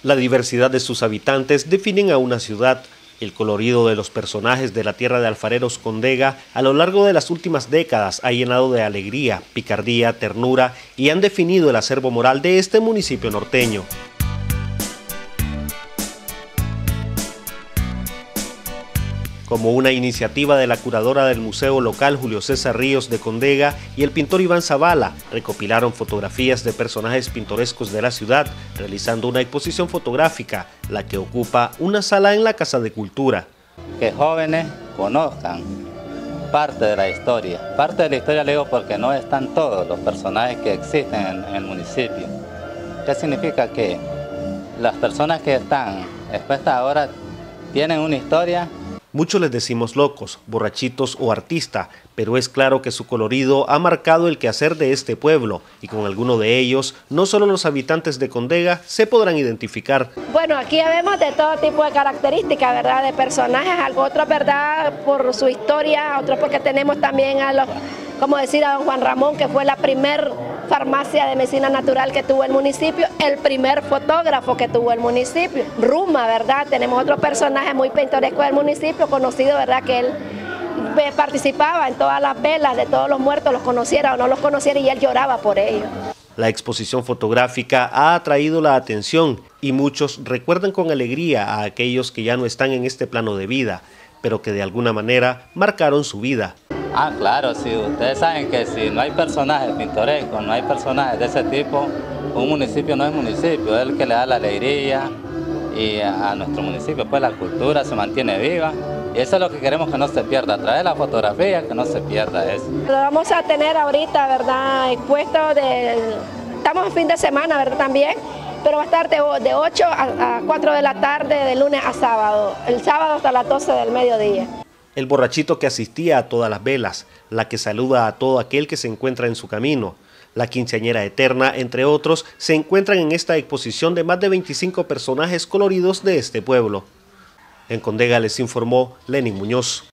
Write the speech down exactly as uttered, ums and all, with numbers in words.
La diversidad de sus habitantes definen a una ciudad. El colorido de los personajes de la tierra de alfareros Condega a lo largo de las últimas décadas ha llenado de alegría, picardía, ternura y han definido el acervo moral de este municipio norteño. Como una iniciativa de la curadora del Museo Local Julio César Ríos de Condega y el pintor Iván Zavala, recopilaron fotografías de personajes pintorescos de la ciudad, realizando una exposición fotográfica, la que ocupa una sala en la Casa de Cultura. Que jóvenes conozcan parte de la historia. Parte de la historia le digo porque no están todos los personajes que existen en, en el municipio. ¿Qué significa? Que las personas que están expuestas ahora tienen una historia. Muchos les decimos locos, borrachitos o artistas, pero es claro que su colorido ha marcado el quehacer de este pueblo y con alguno de ellos, no solo los habitantes de Condega se podrán identificar. Bueno, aquí vemos de todo tipo de características, ¿verdad? De personajes, algo otros, ¿verdad? Por su historia, otros porque tenemos también a los, como decir, a don Juan Ramón, que fue la primer farmacia de medicina natural que tuvo el municipio, el primer fotógrafo que tuvo el municipio. Ruma, ¿verdad? Tenemos otro personaje muy pintoresco del municipio, conocido, ¿verdad? Que él participaba en todas las velas de todos los muertos, los conociera o no los conociera, y él lloraba por ellos. La exposición fotográfica ha atraído la atención y muchos recuerdan con alegría a aquellos que ya no están en este plano de vida, pero que de alguna manera marcaron su vida. Ah, claro, sí, ustedes saben que si no hay personajes pintorescos, no hay personajes de ese tipo, un municipio no es municipio, es el que le da la alegría y a nuestro municipio pues la cultura se mantiene viva. Y eso es lo que queremos que no se pierda, a través de la fotografía que no se pierda eso. Lo vamos a tener ahorita, ¿verdad? Expuesto de... Estamos en fin de semana, ¿verdad? También, pero va a estar de, de ocho a cuatro de la tarde, de lunes a sábado. El sábado hasta las doce del mediodía. El borrachito que asistía a todas las velas, la que saluda a todo aquel que se encuentra en su camino, la quinceañera eterna, entre otros, se encuentran en esta exposición de más de veinticinco personajes coloridos de este pueblo. En Condega les informó Lenin Muñoz.